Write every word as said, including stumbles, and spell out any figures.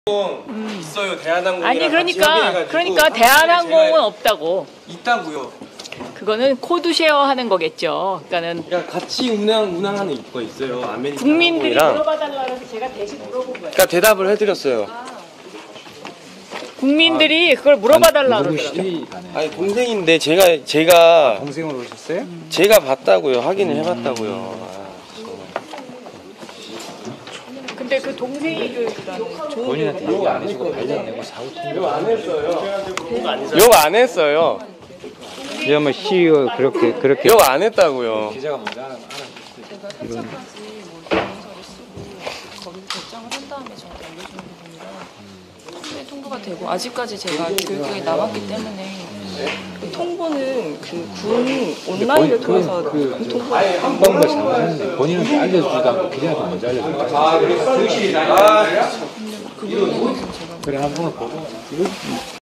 음. 있어요. 대한항공이랑 아니 그러니까 같이 협의해가지고 그러니까 대한항공은 없다고. 있다고요. 그거는 코드 쉐어하는 거겠죠. 그러니까는 그러니까 같이 운항 운항하는 거 있어요. 아메리칸 국민들이 항공이랑. 물어봐달라 그래서 제가 대신 물어본 거예요. 그러니까 대답을 해드렸어요. 국민들이 그걸 물어봐달라 그러더라고요. 아니 동생인데 제가 제가 동생으로 오셨어요? 제가 봤다고요. 확인을 해봤다고요. 아, 근데 그 동생이 그 본인한테 얘기 안 해주고 발전 내고 사고 치는 거 욕안 했어요. 욕 안 했어요. 이제 뭐 씨이오 그렇게 그렇게 욕 안 했다고요. 기자가 먼저 알아 거기를 결정을 한 다음에 저한테 알려주는 부분이라 충분히 통보가 되고 아직까지 제가 교육에 남았기 때문에 그 통보는 그 군 온라인을 통해서 그 통보 한번 더 잘못했는데 본인한테 알려주지도 않고 기자한테 먼저 알려줬다. 아, 그래. 아, 그 부분에 대해서 제가 그래 한 번을 보고